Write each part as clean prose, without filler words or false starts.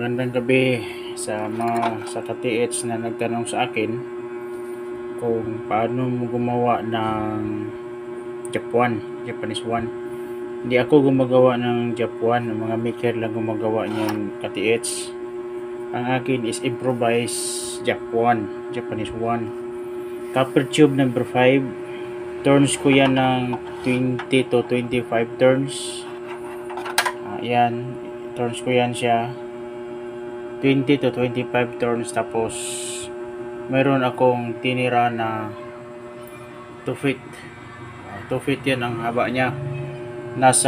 Magandang gabi sa ka-TH na nagtanong sa akin kung paano mo gumawa ng Japanese 1. Hindi ako gumagawa ng Jap 1, ang mga maker lang gumagawa niyan ka-TH. Ang akin is improvise Jap 1, Japanese 1. Copper tube number 5. Turns ko yan ng 20 to 25 turns. Yan, turns ko yan siya 20 to 25 turns, tapos meron akong tinira na 2 feet. 2 feet yan ang haba niya. Nasa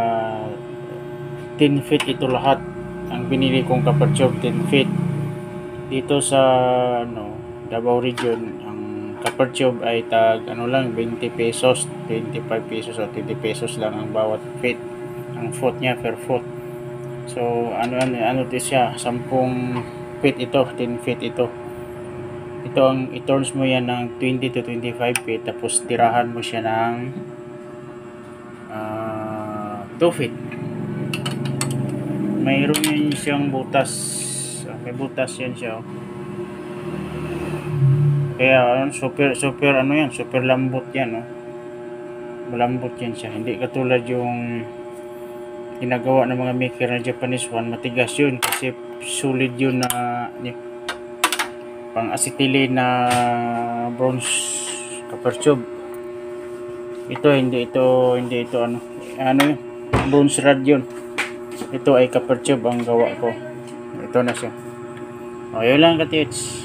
10 feet ito lahat. Ang binili kong copper tube 10 feet. Dito sa Davao region, ang copper tube ay tag lang 20 pesos, 25 pesos o 20 pesos lang ang bawat feet. Ang foot niya per foot. So ano ito siya, 10 feet ito, 10 feet ito. Ito ang i-turns mo yan ng 20 to 25 feet, tapos tirahan mo siya ng 2 feet. Mayroon yan siyang butas. May butas yan siya. Kaya super yan, super lambot yan, malambot yan siya. Hindi katulad yung ginagawa ng mga maker na Japanese 1, matigas yun kasi solid yun na pang acetylene na bronze copper tube. Ito hindi ito yun, bronze rod yun. Ito ay copper tube ang gawa ko. Ito na siya. Yun lang ka-TH.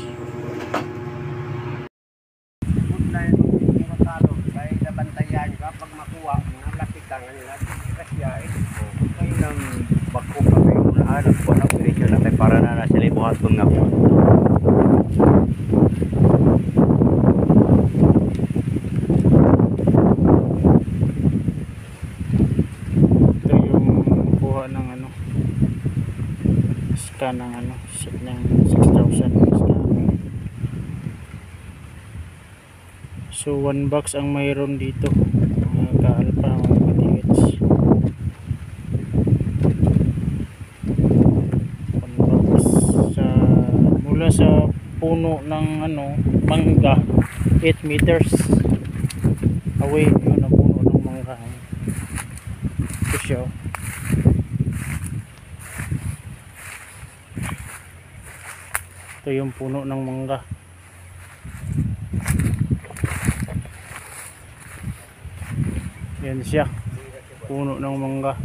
Kapag makuha, nalapitan nga nila, kasya kayo ng bako pa kayo ulaan at buwan ang operasyon na tayo para na sila ibuhaton nga po. Ito yung kuha ng scan ng set ng 6,000 scan. So 1 box ang mayroon dito, ka-alpha mga ka-TH. 1 box mula sa puno ng mangga, 8 meters away. Yun ang puno ng mangga. Ito siya. Ito yung puno ng mangga. Yan siya, puno ng mangga,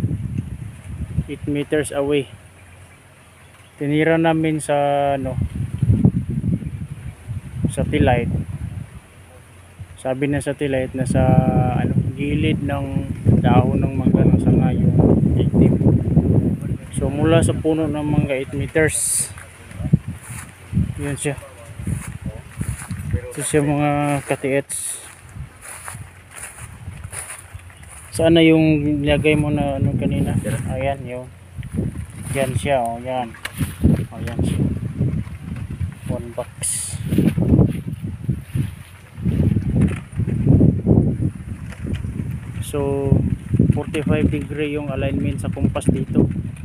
8 meters away. Tinira namin sa satellite. Sabi na satellite na sa gilid ng dahon ng mangga ng sanga yung itim. So mula sa puno ng mangga 8 meters. Yan siya. Ito siya mga ka-TH. Saan na yung nilagay mo na kanina? Ayan yun. Yan siya, yan. Ayan siya. 1 box. So 45 degree yung alignment sa compass dito.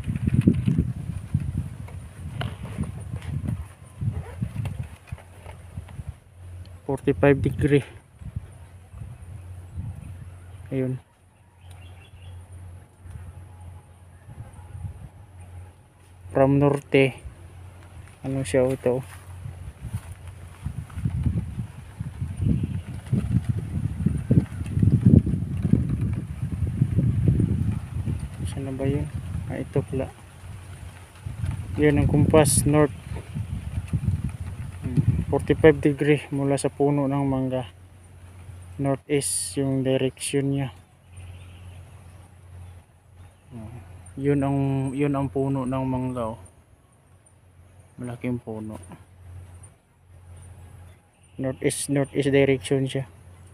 -45 ayun. From norte, siya ito. Saan na ba yun? Ito pala. Yan ang compass, north. 45 degree mula sa puno ng mangga. Northeast yung direction niya. Yun ang puno ng mangga, malaking puno. Northeast direction siya.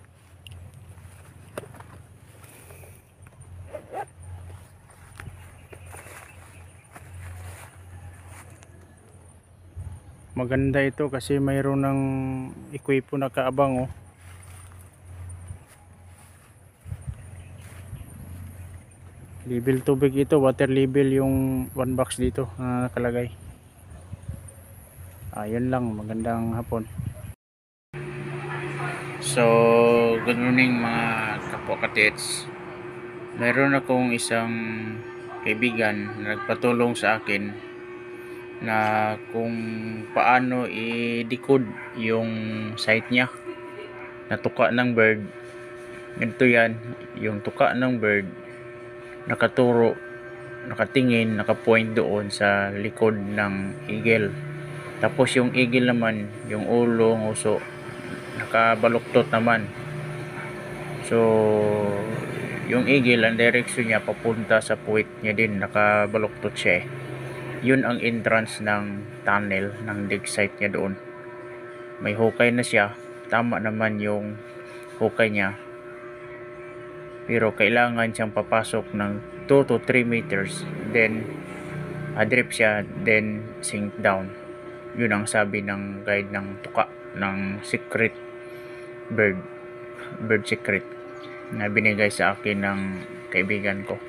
Maganda ito kasi mayroon ng equipo na kaabang. 9 Level tubig ito, water level yung one box dito na nakalagay. Ayun lang, magandang hapon. So, good morning mga kapwa katits. Meron akong isang kaibigan na nagpatulong sa akin na kung paano i-decode yung site niya na tuka ng bird. Ganito yan, yung tuka ng bird nakaturo, nakatingin, nakapoint doon sa likod ng eagle. Tapos yung eagle naman, yung ulo, nguso, nakabaluktot naman. So, yung eagle, ang direksyon niya papunta sa puwit niya din, nakabaluktot siya eh. Yun ang entrance ng tunnel ng dig site niya doon. May hukay na siya, tama naman yung hukay niya. Pero kailangan siyang papasok ng 2 to 3 meters, then adrip siya, then sink down. Yun ang sabi ng guide ng tuka ng secret bird secret na binigay sa akin ng kaibigan ko.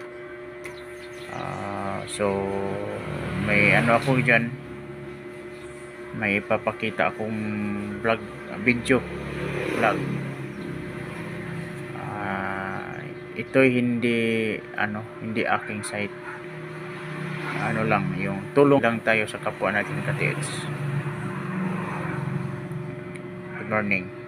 So may ano ako dyan, may ipapakita akong vlog, video vlog. Ito'y hindi aking site. Ano lang, yung tulong lang tayo sa kapwa natin ka-TX. Good morning.